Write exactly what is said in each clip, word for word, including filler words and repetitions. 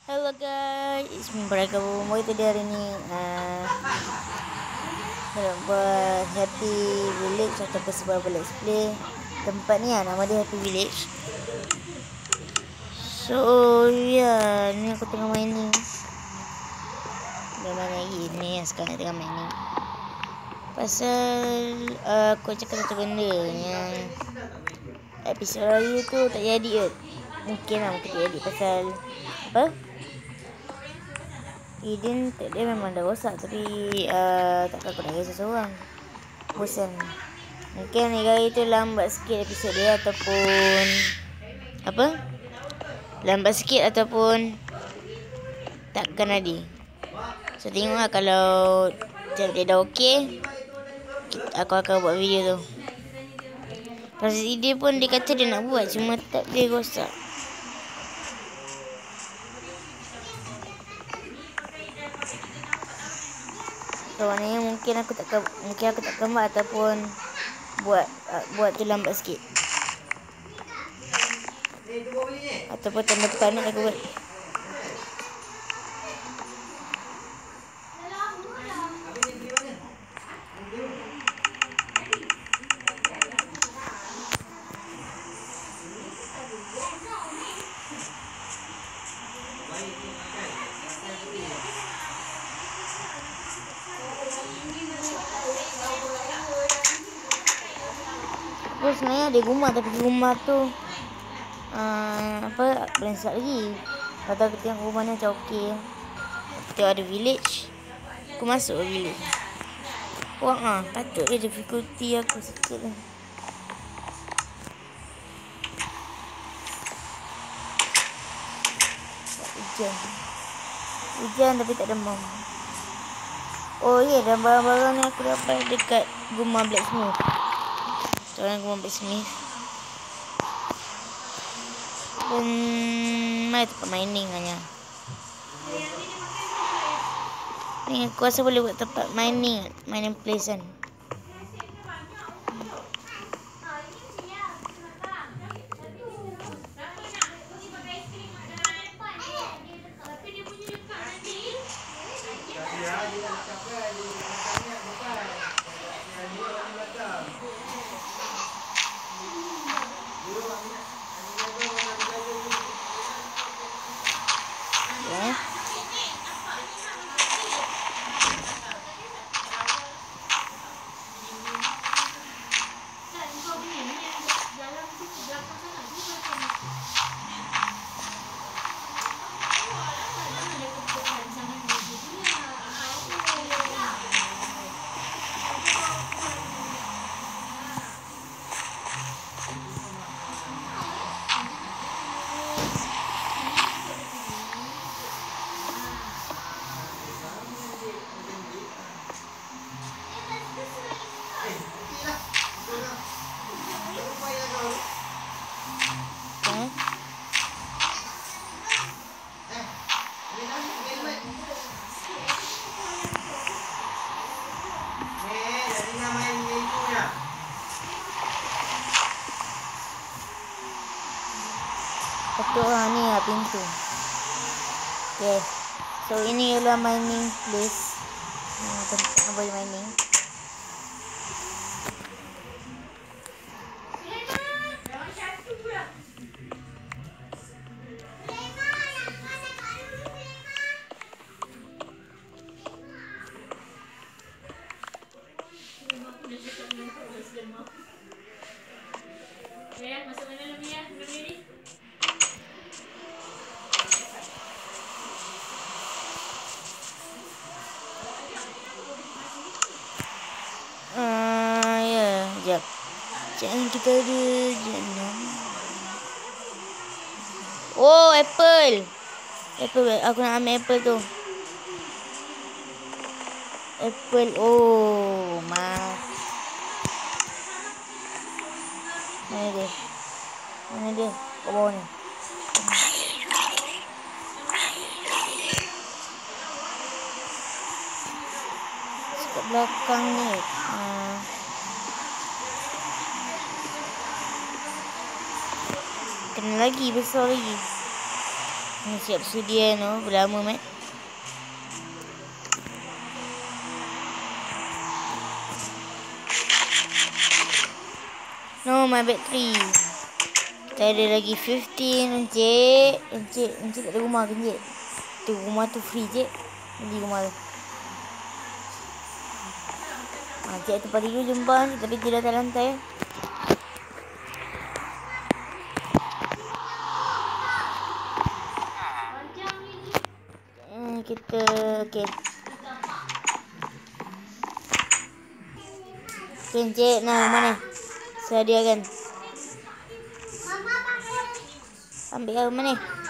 Hello guys, it's me Baraka Boy. Tadi hari ni uh, nak buat Happy Village ataupun sebuah let's play. Tempat ni lah, nama dia Happy Village. So ya, yeah, ni aku tengah main ni. Dah main lagi ni, sekarang tengah main ni. Pasal uh, aku cakap satu benda yang episod raya tu tak jadi ke. Mungkin lah, mungkin tak jadi pasal apa? Eden tak dia memang dah rosak, tapi uh, takkan aku dah rasa seorang. Bosan. Mungkin hari-hari tu lambat sikit episod dia ataupun apa? Lambat sikit ataupun takkan ada. So tengoklah, kalau dia dah okey, aku akan buat video tu. Pasal dia pun dia kata dia nak buat, cuma tak dia rosak. So maknanya mungkin aku tak mungkin aku tak gambar ataupun buat uh, buat tu lambat sikit. Ataupun tahun depan nak aku buat. Aku sebenarnya ada rumah, tapi rumah tu uh, apa beransat lagi. Lepas tu aku tengok rumah ni macam okey. Tengok ada village, aku masuk village. Wah ah, patut dia difficulty aku sikit ni. Hujan. Hujan tapi tak demam. Oh ya, yeah, dan barang-barang ni aku dapat dekat rumah blacksmith. Seorang rumah blacksmith. Dan mai tempat mining hanya. Ni aku rasa boleh buat tempat mining, mining place kan. Betul lah, ni lah pintu. Okay, so ini ialah mining place. Ni tempat nak boleh mining. Masuk mana dulu ya? Dulu ni. Ah, ya, jap. Jangan kita ada jangan. Oh, apple. Apple, aku nak ambil apple tu. Apple, oh, mas. Mana dia? Mana dia? Kat bawah ni. Kat belakang ni. Uh, kena lagi, besar lagi. Ni siap sedia no, berlama mat. No, my battery. Kita ada lagi fifteen, Encik. Encik, Encik tak ada rumah ke, Encik? Tu rumah tu free, Encik. Beli rumah tu. Ha, Encik tempat tidur jumpa ni, tapi dia atas lantai. Hmm, kita, okey. Okey, Encik. Nah, rumah ni. Sediakan. Ambil lah rumah ni.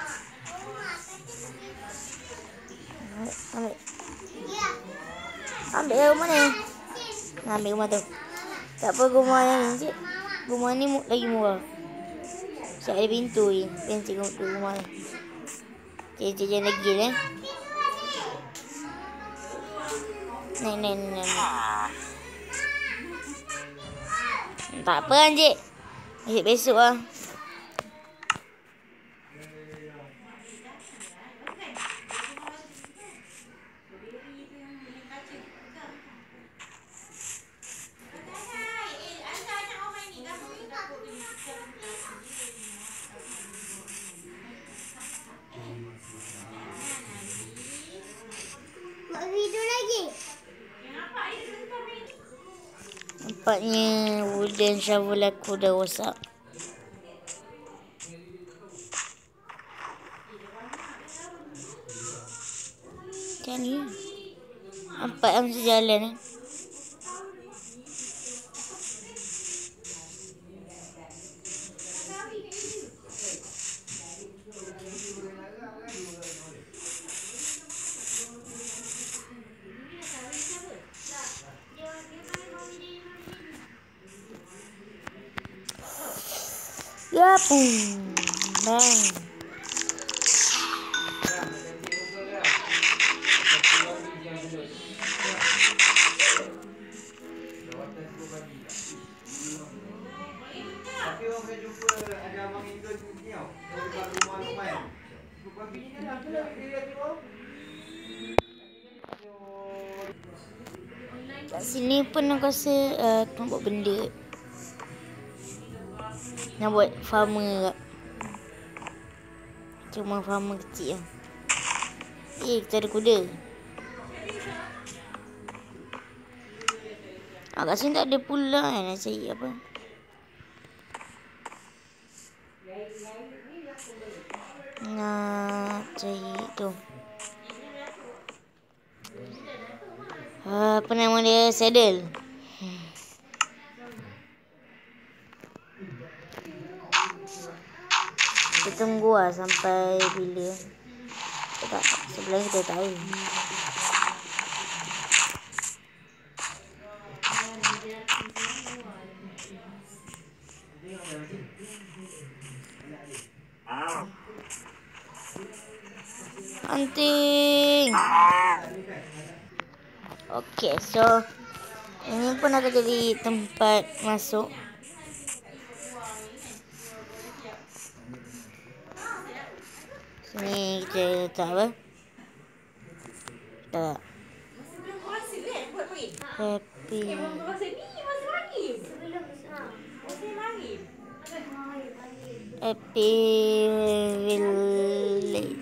Ambil. Ambil lah rumah ni. Nah, ambil rumah tu. Tak apa rumah yang ni, Encik. Rumah ni lagi murah. Siap ada pintu je. Encik tu rumah ni. Encik, Encik jangan lagi eh. Ni, ni, ni, ni. Tak apa, Encik. Encik besok lah. Nampaknya wooden shovel aku dah rosak. Macam ni. Nampak yang mesti jalan eh. Ya pun. Bang. Kat sini pun aku rasa uh, nak buat benda. Nak buat farmer kat. Cuma farmer kecil lah. Eh, kita ada kuda. Ah, kat sini tak ada pula kan nak cari apa. Nak cari tu. Uh, apa nama dia? Saddle. Kita tunggu lah sampai bila. Tak, sebelah kita tak tahu. Anting. Okey, so ini pun akan jadi tempat masuk. Sini kita letak apa? Tak. Happy. Happy Village.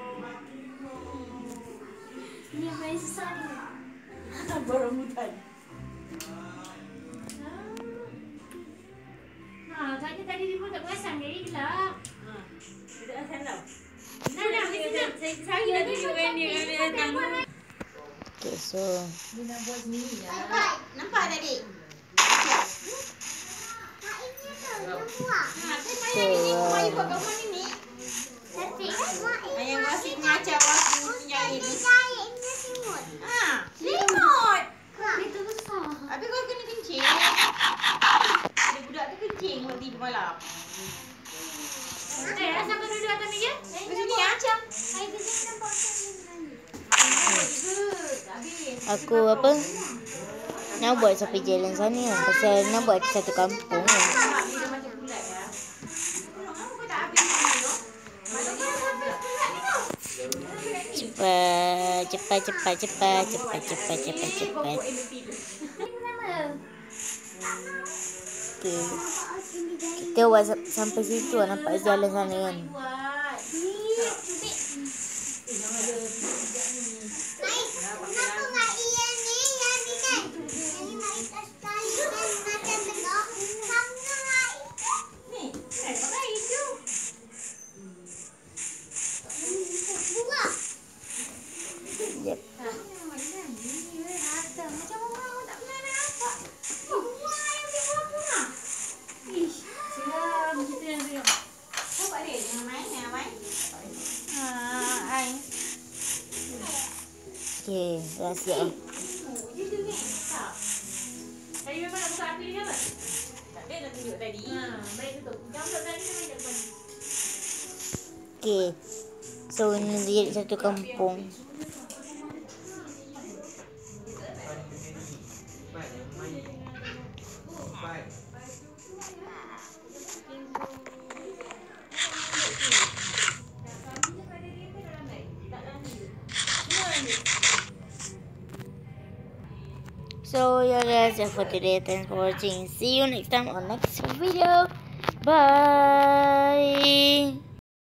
Ini apa yang susah ni? Berambutan. Ha, tadi tadi dia pun tak perasan dia gelap. Ha. Dia tak perasan tau. Nah, nah, saya saya ni juga dia dia datang. Okay, so dia nak buat sendiri lah. Nampak? Nampak tadi? Mak ini tu, yang buah. Ha, saya main ni, mak you buat kat rumah ni ni. Cantik kan? Yang wasit macam wasit yang ini. Jahit ni simut. Ha, simut. Itu besar. Habis kau kena kencing. Ada budak tu kencing waktu tidur malam. Eh, asal kau duduk atas meja? Kat sini macam. Saya kerja nampak macam ni. aku apa? Nak buat sampai jalan sana kan. Pasal nak buat satu kampung kan. Dia macam bulat ya. Kamu kau tak habis dulu. Macam mana sampai bulat ni tau? Cepat, cepat, cepat, cepat, cepat, cepat, cepat, cepat. Okay. Kita buat sampai situ lah, nampak jalan sana kan. Yep. Okay, dah siap. Tadi memang nak buka api ni apa? Tak ada, dah tunjuk tadi. Ha, baik tutup. Jangan buka tadi memang tak depan. Okay. So, ini jadi satu kampung. So yeah guys, that's for today. Thanks for watching. See you next time on next video. Bye.